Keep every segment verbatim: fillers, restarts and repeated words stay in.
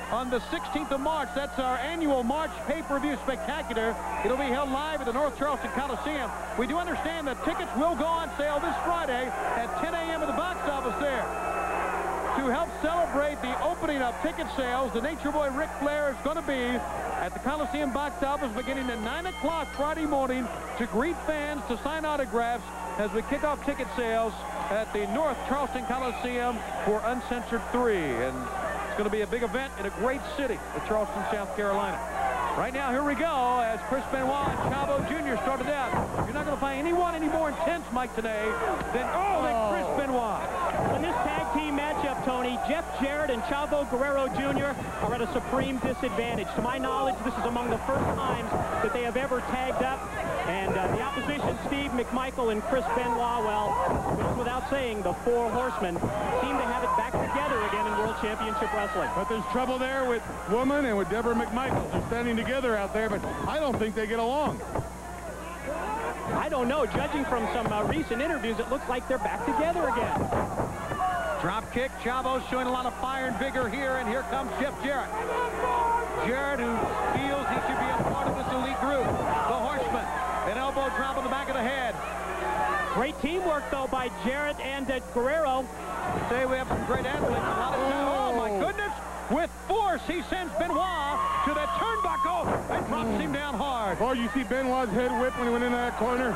on the sixteenth of March. That's our annual March pay-per-view spectacular. It'll be held live at the North Charleston Coliseum. We do understand that tickets will go on sale this Friday at ten A M at the box office there. To help celebrate the opening of ticket sales, the Nature Boy Ric Flair is going to be at the Coliseum box office beginning at nine o'clock Friday morning to greet fans, to sign autographs as we kick off ticket sales at the North Charleston Coliseum for Uncensored three. And it's going to be a big event in a great city at Charleston, South Carolina. Right now, here we go, as Chris Benoit and Chavo Junior started out. You're not going to find anyone any more intense, Mike, today than, oh, than Chris Benoit. In this tag team matchup, Tony, Jeff Jarrett and Chavo Guerrero Junior are at a supreme disadvantage. To my knowledge, this is among the first times that they have ever tagged up. And uh, the opposition, Steve McMichael and Chris Benoit, well, it goes without saying, the Four Horsemen seem to have it back together again in World Championship Wrestling. But there's trouble there with Woman and with Deborah McMichael. They're standing together out there, but I don't think they get along. I don't know. Judging from some uh, recent interviews, it looks like they're back together again. Drop kick. Chavo's showing a lot of fire and vigor here, and here comes Jeff Jarrett. Jarrett, who feels he should be a part of this elite group. The Horseman. An elbow drop on the back of the head. Great teamwork, though, by Jarrett and uh, Guerrero. Today we have some great athletes. A lot of oh. oh, my goodness. With force, he sends Benoit to the turnbuckle and drops him down hard. Oh, you see Benoit's head whip when he went into that corner?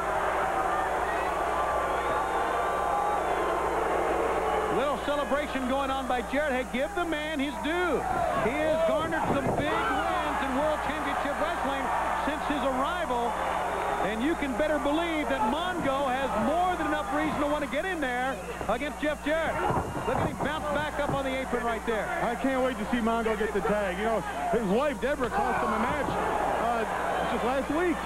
Little celebration going on by Jarrett. Hey, give the man his due. He has garnered some big wins in World Championship Wrestling since his arrival. And you can better believe that Mongo has more than enough reason to want to get in there against Jeff Jarrett. Look at him bounce back up on the apron right there. I can't wait to see Mongo get the tag. You know, his wife, Deborah, cost him a match uh, just last week.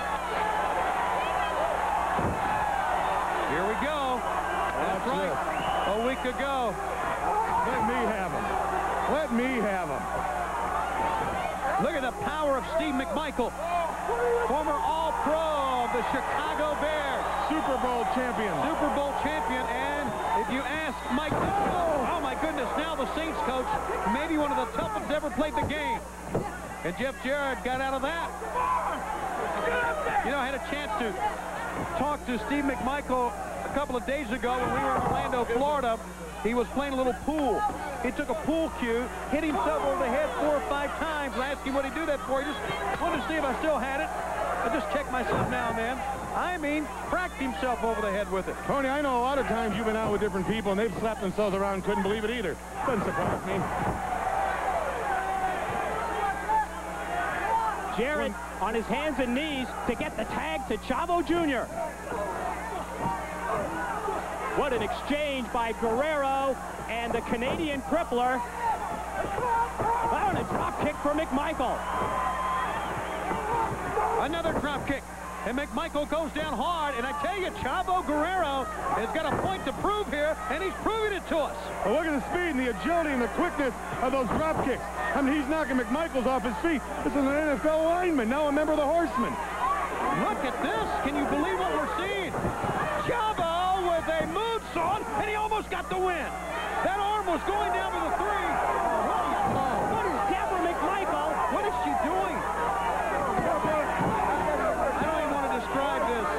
Here we go. That's, That's right. It. A week ago. Let me have him. Let me have him. Look at the power of Steve McMichael. Former All-Pro of the Chicago Bears. Super Bowl champion. Super Bowl champion. And if you ask Mike, oh, oh my goodness, now the Saints coach, maybe one of the toughest ever played the game. And Jeff Jarrett got out of that. You know, I had a chance to talk to Steve McMichael a couple of days ago when we were in Orlando, Florida. He was playing a little pool. He took a pool cue, hit himself over the head four or five times. I asked him what he'd do that for. He just wanted to see if I still had it. I just checked myself now and then. I mean, cracked himself over the head with it. Tony, I know a lot of times you've been out with different people and they've slapped themselves around and couldn't believe it either. Doesn't surprise me. Jarrett on his hands and knees to get the tag to Chavo Junior What an exchange by Guerrero and the Canadian Crippler. Oh, and a drop kick for McMichael. Another drop kick. And McMichael goes down hard. And I tell you, Chavo Guerrero has got a point to prove here, and he's proving it to us. Well, look at the speed and the agility and the quickness of those drop kicks. I mean, he's knocking McMichaels off his feet. This is an N F L lineman, now a member of the Horsemen. Look at this. Can you believe what we're seeing? Chavo with a moonsault, and he almost got the win. That arm was going down to the three. What is Deborah McMichael? What is she doing? I don't even want to describe this.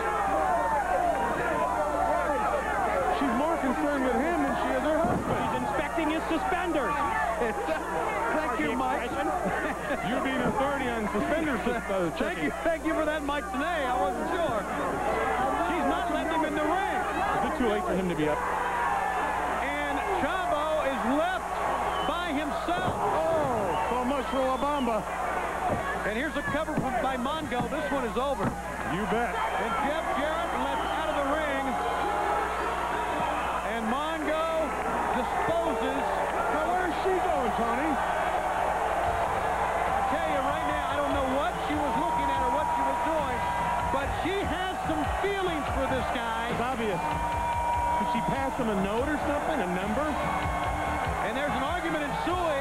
She's more concerned with him than she is her husband. She's inspecting his suspenders. Thank you, Mike. You being authority on suspenders. Uh, thank you, thank you for that, Mike. Today, I wasn't sure. She's not letting him in the ring. Is it too late for him to be up? And Chavo is left by himself. Oh, so much for La Bamba. And here's a cover from by Mongo. This one is over. You bet. And Jeff Jarrett left out of the ring. And Mongo disposes. Now, where's she going, Tony? I tell you right now, I don't know what she was looking at or what she was doing, but she has some feelings for this guy. It's obvious. Did she pass him a note or something, a number? And there's an argument ensuing.